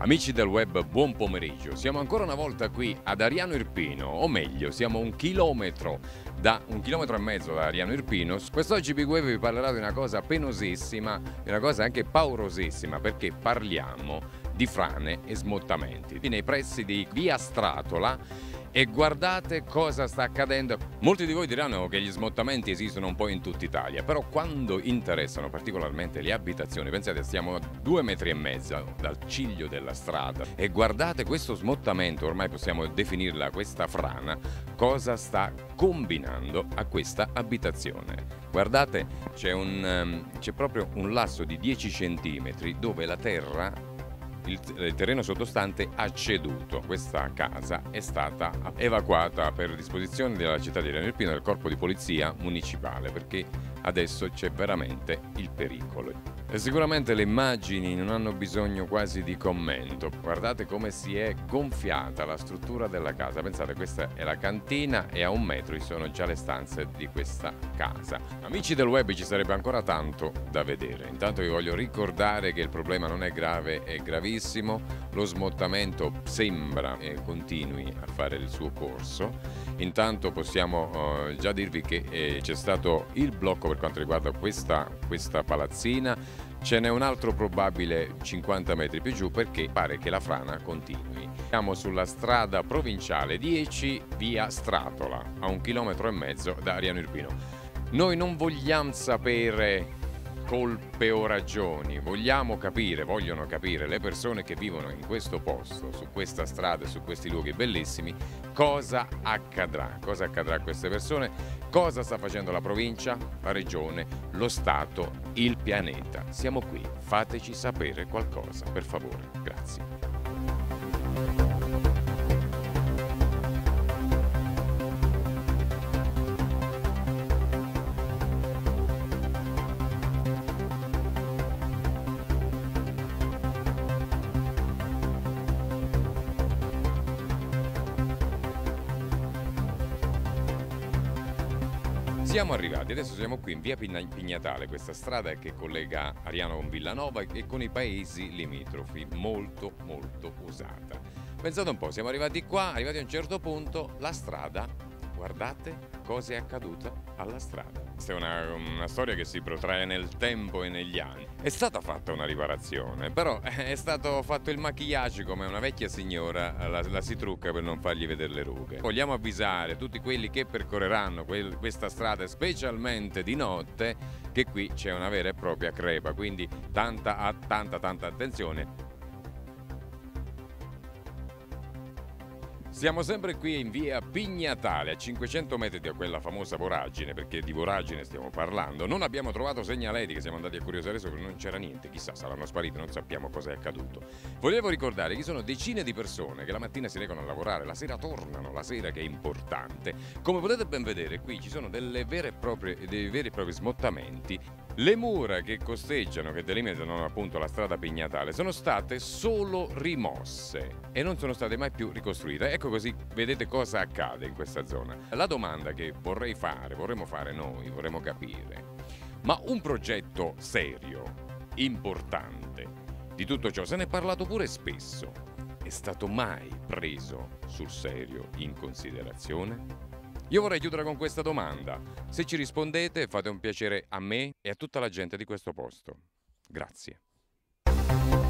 Amici del web, buon pomeriggio. Siamo ancora una volta qui ad Ariano Irpino, o meglio, siamo un chilometro e mezzo da Ariano Irpino. Quest'oggi Big Wave vi parlerà di una cosa penosissima, di una cosa anche paurosissima, perché parliamo di frane e smottamenti nei pressi di Via Stratola. E guardate cosa sta accadendo. Molti di voi diranno che gli smottamenti esistono un po' in tutta Italia, però quando interessano particolarmente le abitazioni, pensate, stiamo a 2,5 metri dal ciglio della strada e guardate questo smottamento, ormai possiamo definirla questa frana, cosa sta combinando a questa abitazione. Guardate, c'è proprio un lasso di 10 centimetri dove la terra, il terreno sottostante ha ceduto. Questa casa è stata evacuata per disposizione della città di Ariano Irpino del corpo di polizia municipale, perché adesso c'è veramente il pericolo. E sicuramente le immagini non hanno bisogno quasi di commento. Guardate come si è gonfiata la struttura della casa. Pensate, questa è la cantina e a 1 metro ci sono già le stanze di questa casa. Amici del web, ci sarebbe ancora tanto da vedere. Intanto vi voglio ricordare che il problema non è grave, è gravissimo. Lo smottamento sembra continui a fare il suo corso. Intanto possiamo già dirvi che c'è stato il blocco per quanto riguarda questa palazzina. Ce n'è un altro probabile 50 metri più giù, perché pare che la frana continui. Siamo sulla strada provinciale 10 via Stratola, a 1,5 chilometri da Ariano Irpino. Noi non vogliamo sapere colpe o ragioni, vogliono capire le persone che vivono in questo posto, su questa strada e su questi luoghi bellissimi, cosa accadrà a queste persone, cosa sta facendo la provincia, la regione, lo Stato, il pianeta. Siamo qui, fateci sapere qualcosa, per favore, grazie. Siamo arrivati, adesso siamo qui in via Pignatale, questa strada che collega Ariano con Villanova e con i paesi limitrofi, molto usata. Pensate un po', siamo arrivati qua, arrivati a un certo punto, la strada, guardate cosa è accaduto alla strada. Questa è una storia che si protrae nel tempo e negli anni. È stata fatta una riparazione, però è stato fatto il maquillage come una vecchia signora la si trucca per non fargli vedere le rughe. Vogliamo avvisare tutti quelli che percorreranno questa strada, specialmente di notte, che qui c'è una vera e propria crepa, quindi tanta attenzione. Siamo sempre qui in via Pignatale, a 500 metri da quella famosa voragine, perché di voragine stiamo parlando. Non abbiamo trovato segnaleti, siamo andati a curiosare sopra, non c'era niente, chissà, saranno spariti, non sappiamo cosa è accaduto. Volevo ricordare che ci sono decine di persone che la mattina si recano a lavorare, la sera tornano, la sera che è importante. Come potete ben vedere, qui ci sono dei veri e propri smottamenti. Le mura che costeggiano, che delimitano appunto la strada Pignatale, sono state solo rimosse e non sono state mai più ricostruite. Ecco, così vedete cosa accade in questa zona. La domanda che vorremmo fare noi, vorremmo capire, ma un progetto serio, importante, di tutto ciò se ne è parlato pure spesso, è stato mai preso sul serio in considerazione? Io vorrei chiudere con questa domanda. Se ci rispondete, fate un piacere a me e a tutta la gente di questo posto. Grazie.